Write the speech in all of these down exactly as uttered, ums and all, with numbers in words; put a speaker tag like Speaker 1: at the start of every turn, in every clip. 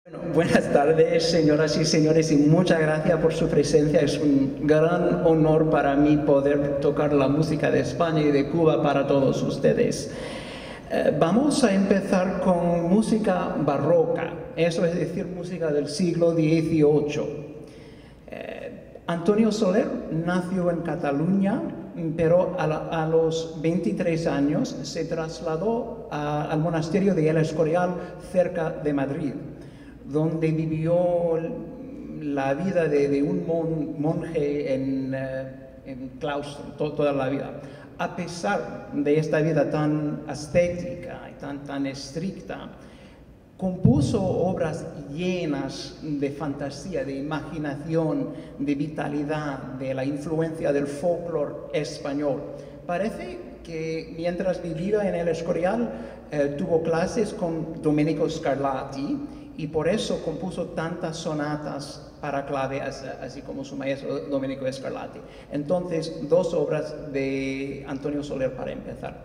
Speaker 1: Buenas tardes, señoras y señores, y muchas gracias por su presencia. Es un gran honor para mí poder tocar la música de España y de Cuba para todos ustedes. Eh, vamos a empezar con música barroca, eso es decir, música del siglo dieciocho. Eh, Antonio Soler nació en Cataluña, pero a, la, a los veintitrés años se trasladó a, al monasterio de El Escorial, cerca de Madrid, donde vivió la vida de, de un mon, monje en, uh, en claustro to, toda la vida. A pesar de esta vida tan ascética y tan, tan estricta, compuso obras llenas de fantasía, de imaginación, de vitalidad, de la influencia del folclore español. Parece que mientras vivía en El Escorial eh, tuvo clases con Domenico Scarlatti, y por eso compuso tantas sonatas para clave, así como su maestro Domenico Scarlatti. Entonces, dos obras de Antonio Soler para empezar.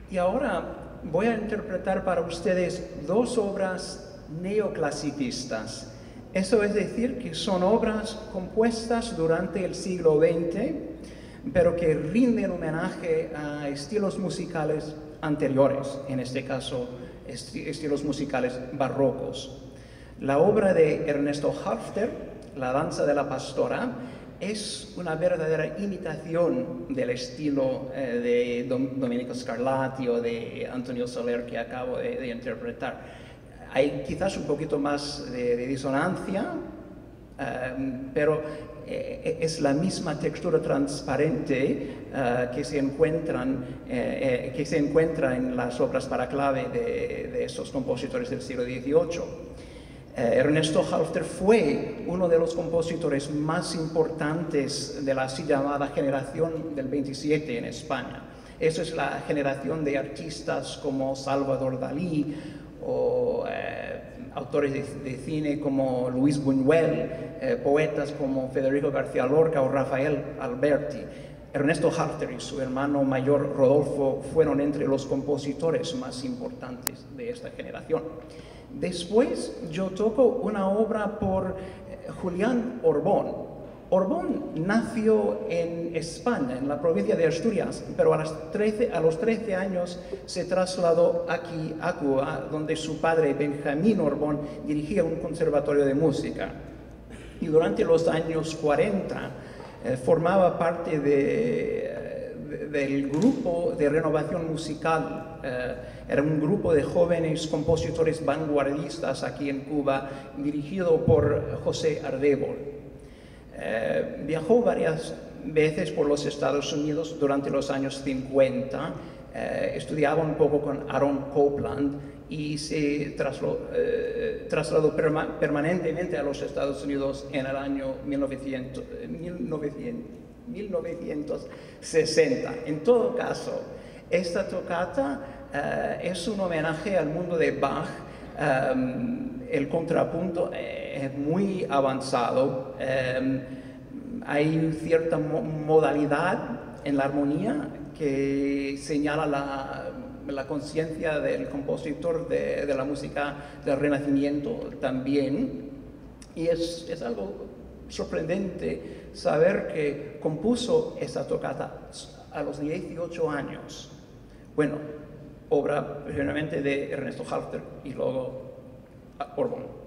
Speaker 1: Y ahora voy a interpretar para ustedes dos obras neoclasicistas. Eso es decir, que son obras compuestas durante el siglo veinte, pero que rinden homenaje a estilos musicales anteriores, en este caso esti- estilos musicales barrocos. La obra de Ernesto Halffter, La danza de la pastora, es una verdadera imitación del estilo eh, de Dom- Domenico Scarlatti o de Antonio Soler que acabo de, de interpretar. Hay quizás un poquito más de, de disonancia, um, pero eh, es la misma textura transparente uh, que, se encuentran, eh, eh, que se encuentra en las obras para clave de, de estos compositores del siglo dieciocho. Eh, Ernesto Halffter fue uno de los compositores más importantes de la así llamada generación del veintisiete en España. Esa es la generación de artistas como Salvador Dalí o eh, autores de, de cine como Luis Buñuel, eh, poetas como Federico García Lorca o Rafael Alberti. Ernesto Halffter y su hermano mayor Rodolfo fueron entre los compositores más importantes de esta generación. Después yo toco una obra por eh, Julián Orbón. Orbón nació en España, en la provincia de Asturias, pero a, las trece, a los trece años se trasladó aquí a Cuba, donde su padre Benjamín Orbón dirigía un conservatorio de música. Y durante los años cuarenta eh, formaba parte de, de, del grupo de renovación musical. Eh, era un grupo de jóvenes compositores vanguardistas aquí en Cuba, dirigido por José Ardébol. Eh, viajó varias veces por los Estados Unidos durante los años cincuenta, eh, estudiaba un poco con Aaron Copland y se trasladó, eh, trasladó perma permanentemente a los Estados Unidos en el año mil novecientos, mil novecientos, mil novecientos sesenta. En todo caso, esta tocata eh, es un homenaje al mundo de Bach. Um, el contrapunto es muy avanzado, um, hay cierta mo modalidad en la armonía que señala la, la conciencia del compositor de, de la música del Renacimiento también, y es, es algo sorprendente saber que compuso esa tocata a los dieciocho años. Bueno, obra generalmente de Ernesto Halffter y luego Orbón.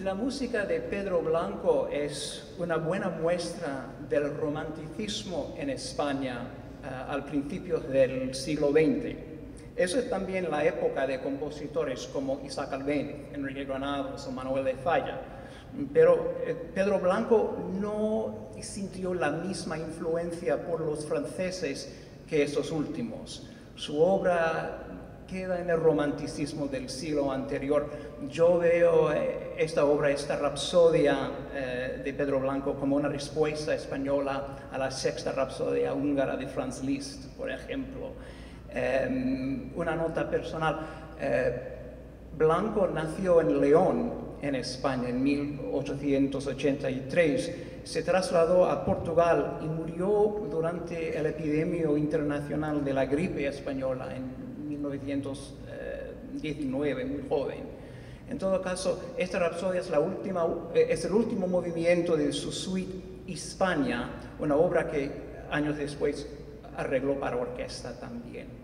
Speaker 1: La música de Pedro Blanco es una buena muestra del romanticismo en España uh, al principio del siglo veinte. Eso es también la época de compositores como Isaac Albéniz, Enrique Granados o Manuel de Falla. Pero eh, Pedro Blanco no sintió la misma influencia por los franceses que estos últimos. Su obra queda en el romanticismo del siglo anterior. Yo veo eh, esta obra, esta rapsodia eh, de Pedro Blanco como una respuesta española a la sexta rapsodia húngara de Franz Liszt, por ejemplo. Eh, una nota personal, eh, Blanco nació en León, en España, en mil ochocientos ochenta y tres. Se trasladó a Portugal y murió durante la epidemia internacional de la gripe española en mil novecientos diecinueve, muy joven. En todo caso, esta rapsodia es, la última, es el último movimiento de su suite Hispania, una obra que años después arregló para orquesta también.